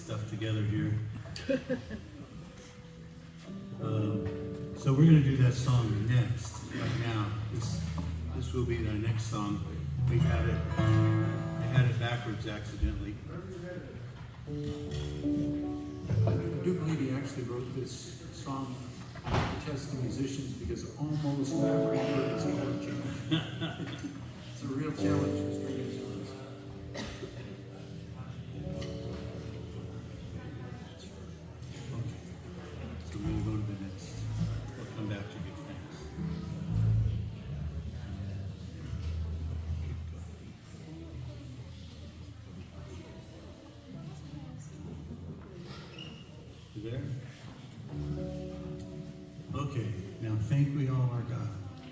stuff together here. So we're going to do that song next, right now. This will be our next song. I had it backwards accidentally. I do believe he actually wrote this song to test the musicians because almost every word is chord change. It's a real challenge for stringing songs. Okay, so we're going to go to the next. We'll come back to you. Thanks. You there? Okay, now thank we all our God.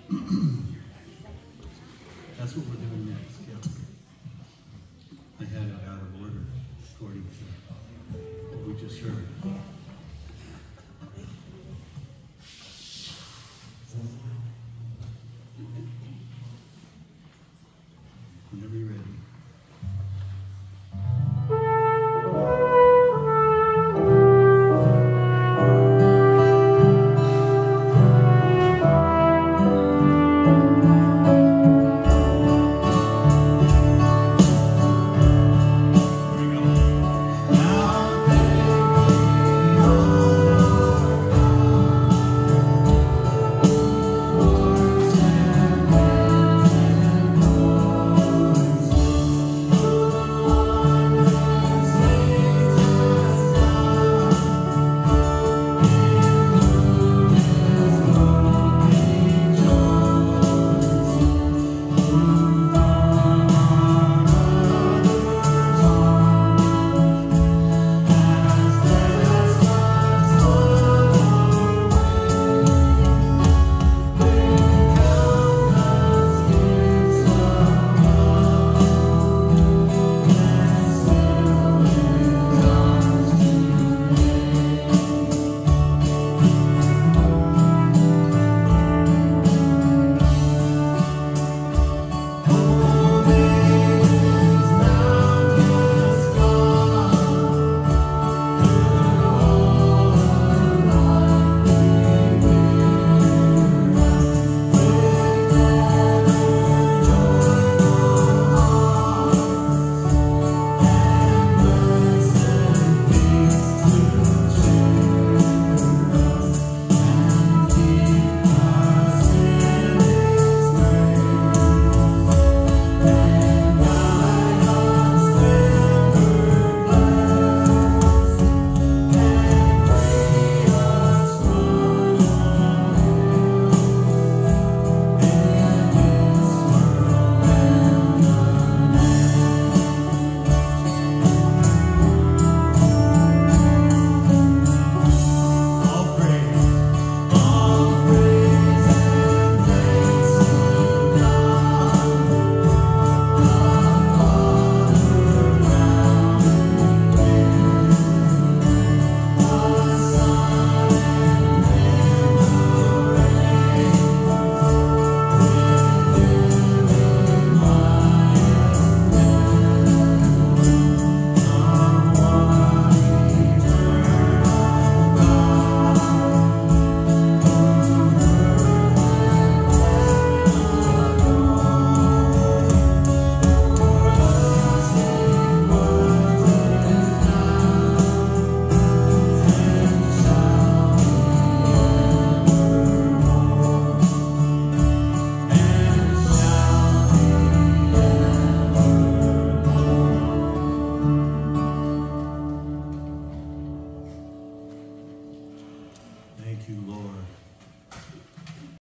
That's what we're doing next. Yep. I had it out of order according to what we just heard.